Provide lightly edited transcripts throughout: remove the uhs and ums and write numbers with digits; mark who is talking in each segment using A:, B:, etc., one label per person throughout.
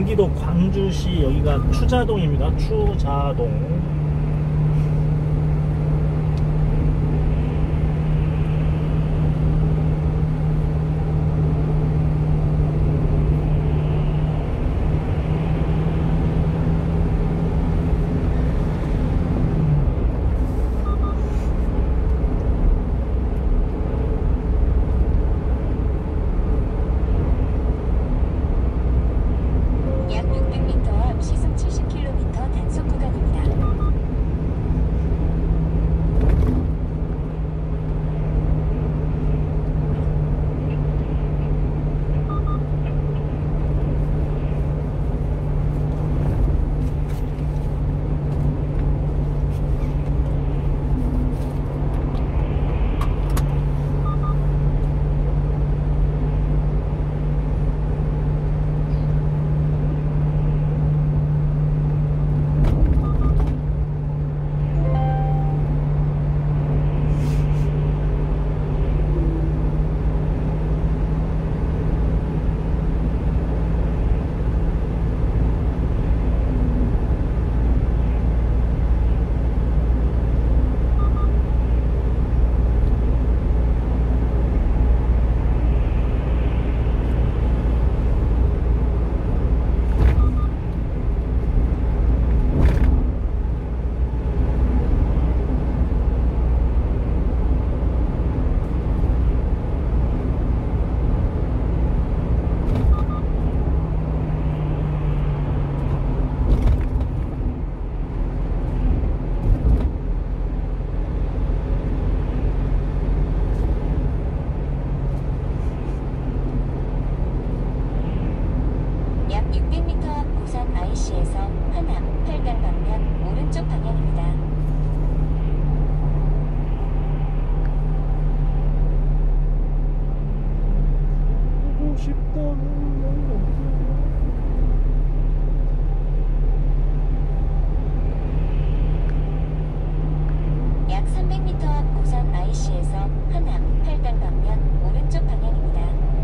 A: 경기도 광주시 여기가 추자동입니다. 추자동.
B: 약 300m 앞 고산 IC에서 하남 8단 방면 오른쪽 방향입니다.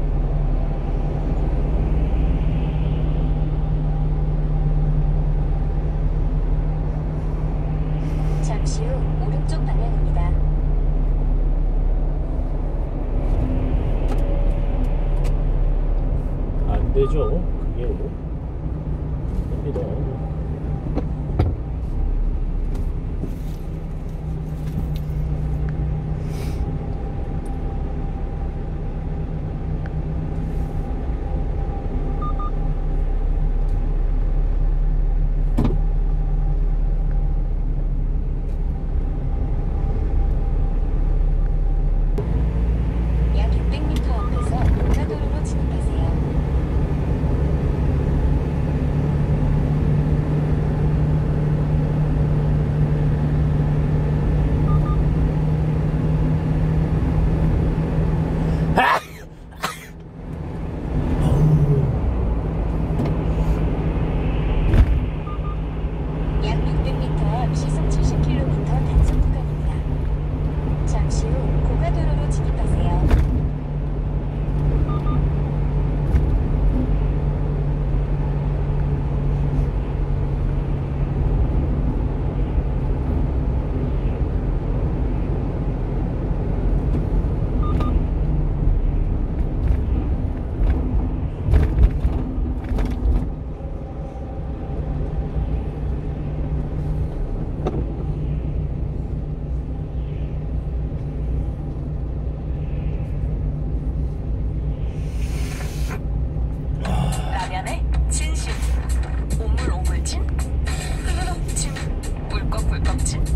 B: 잠시 후 오른쪽 방향입니다.
A: 안 되죠. 그게 됩니다.
B: 약 600m 앞에서 고가도로로 진입하세요. 약 600m 앞 시속 70km 단속 구간입니다. 잠시 후 고가도로로 진입하세요. 라면에 진심, 오물 오물진, 흐르륵진, 꿀꺽꿀꺽진.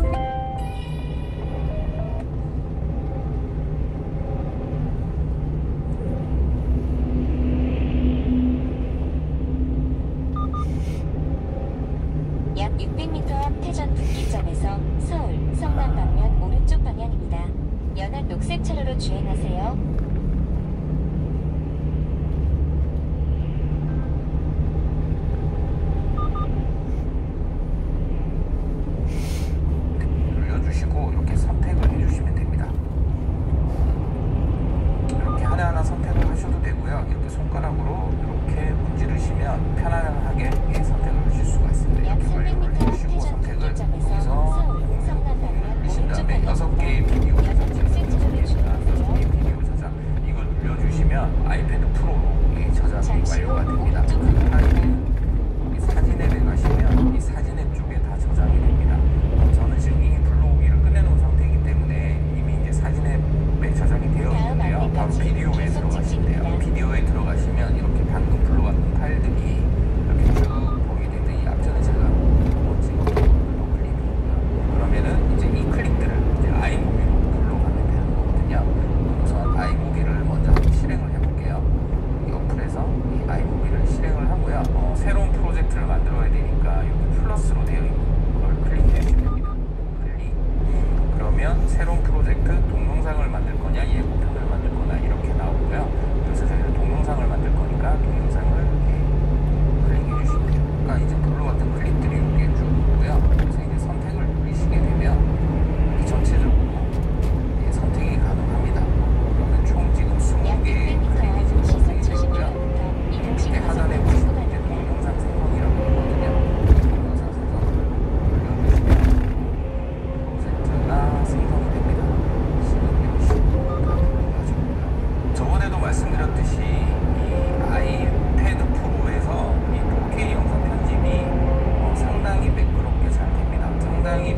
B: 약 600m 앞 태전 분기점에서 서울 성남 방면 오른쪽 방향입니다. 연한 녹색 차로로 주행하세요.
C: 눌러주시고 이렇게 선택을 해주시면 됩니다. 이렇게 하나하나 선택을 하셔도 되고요. 이렇게 손가락으로 이렇게 문지르시면 편안하게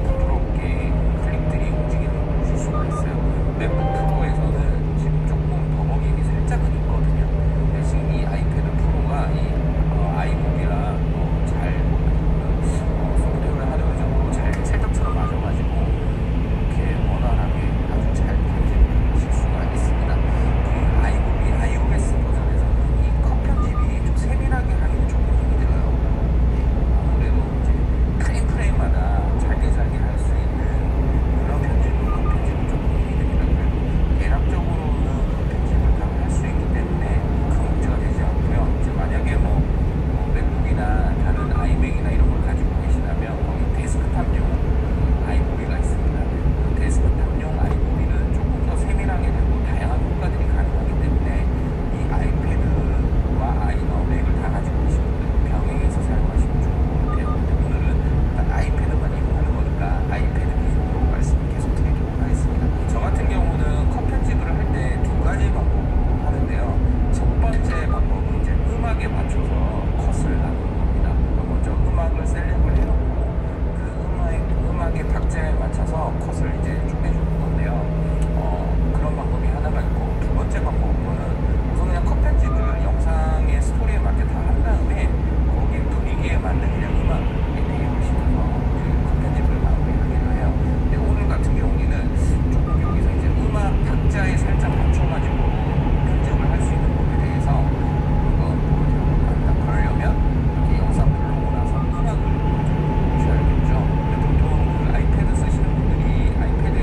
C: 부드럽게 클릭들이 움직이는 걸 보실 수가 있어요. 맥북 프로에서는 지금 조금 더벅임이 살짝은 있거든요. 근데 지금 이 아이패드 프로가 이 아이북이랑 잘 소프트웨어 하드웨어적으로 잘 찰떡처럼 맞아가지고 이렇게 원활하게 아주 잘 편집하실 수가 있습니다. 그 아이북이 iOS 버전에서는 이 컷 편집이 좀 세밀하게 하기는 조금 힘들어요. 아무래도 이제 프레임마다 잘게 할 수 있는 그런 편집은 조금 힘이 됩니다. 그래도 대략적으로는 그 편집을 다 할 수 있기 때문에 큰 문제가 되지 않고요. 이제 만약에 맥북이나 다른 아이맥이나 이런 걸 가지고 계시다면 거기 데스크탑용 아이무비가 있습니다. 그 데스크탑용 아이무비는 조금 더 세밀하게 되고 다양한 효과들이 가능하기 때문에 이 아이패드와 아이너 맥을 다 가지고 계신 분들은 병행해서 사용하시면 좋을 것 같아요. 근데 오늘은 일단 아이패드만 이용하는 거니까 아이패드 기준으로 말씀을 계속 드리도록 하겠습니다. 저 같은 경우는 컷 편집을 할 때 두 가지 방법으로 하는데요. 첫 번째 방법은 이제 음악에 맞춰서 컷을 나누는 겁니다. 먼저 음악을 셀렉을 해놓고 그 음악의 박자에 맞춰서 컷을 이제 쪼개주는 건데요. 그런 방법이 하나가 있고, 두 번째 방법은 우선 그냥 컷 편집을 영상의 스토리에 맞게 다 한 다음에 거기 분위기에 맞는 그냥 음악에 대입하시면서 그 컷 편집을 마무리하기로 해요. 근데 오늘 같은 경우에는 조금 여기서 이제 음악 박자에 살짝 맞춰가지고 편집을 할 수 있는 법에 대해서 한번 보여드려볼까. 그러려면 이렇게 영상 불러오고 나서 음악을 좀 보셔야겠죠. 근데 보통 그 아이패드 쓰시는 분들이 아이패드에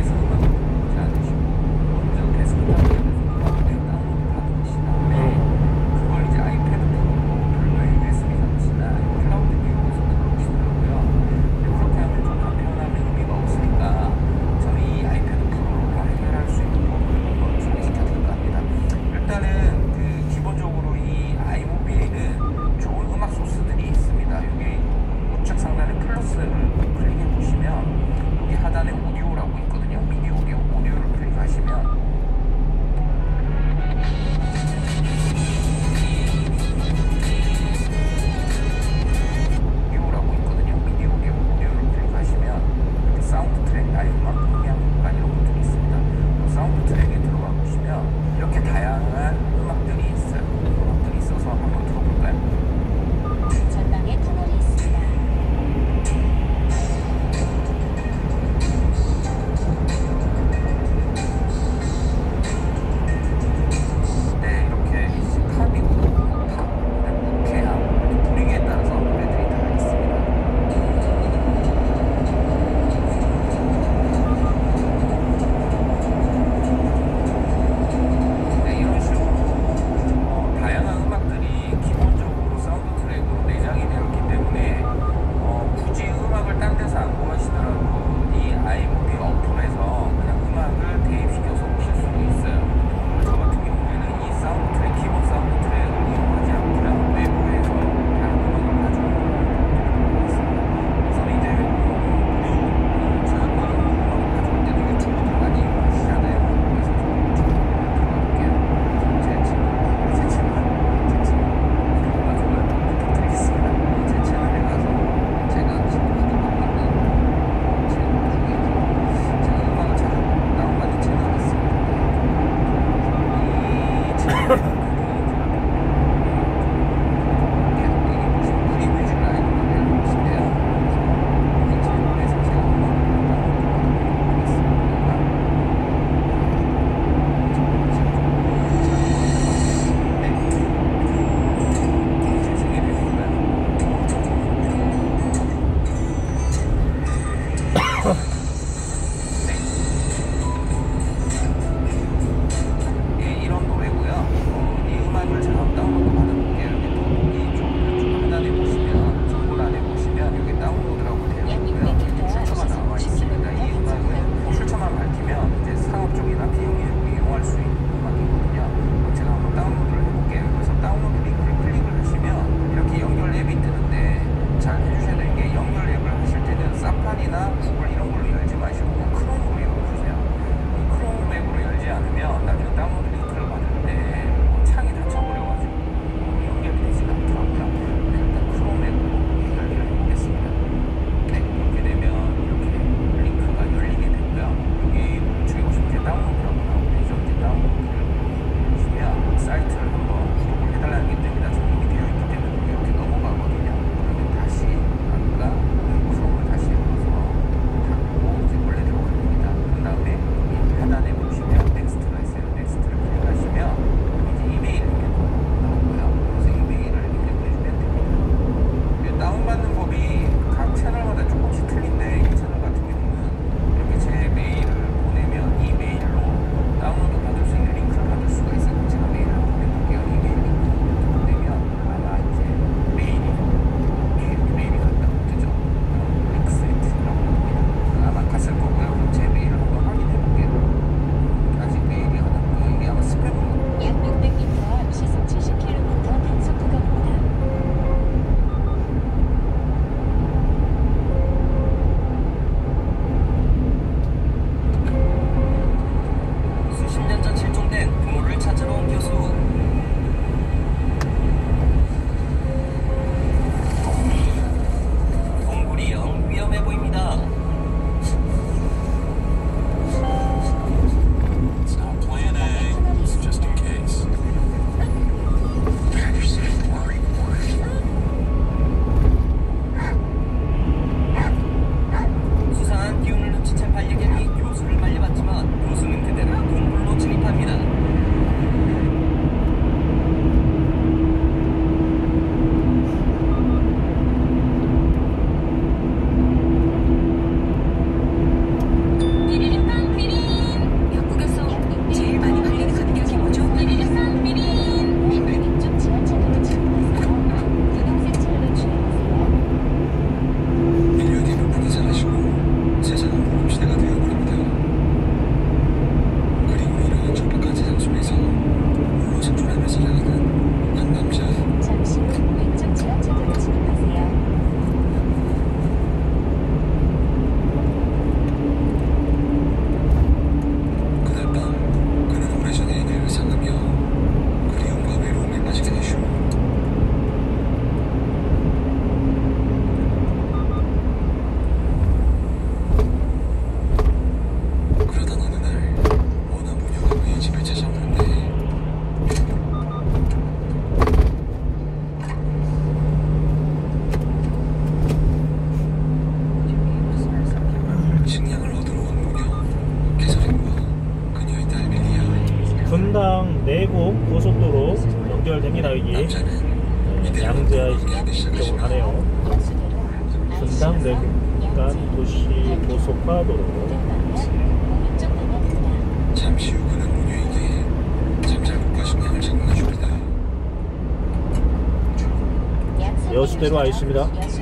C: 식량을 얻으러 온 무녀 개서린과 그녀의 딸 밀리아.
A: 분당 내곡 고속도로 연결됩니다. 여기 양재하 쪽으로 가네요. 분당 내곡간 도시 고속화도로.
B: 오른쪽 방향입니다.
C: 잠시 후 그는 무녀에게 잠잘못과 식량을 제공해 줍니다.
A: 여수대로 와 있습니다.
B: 여수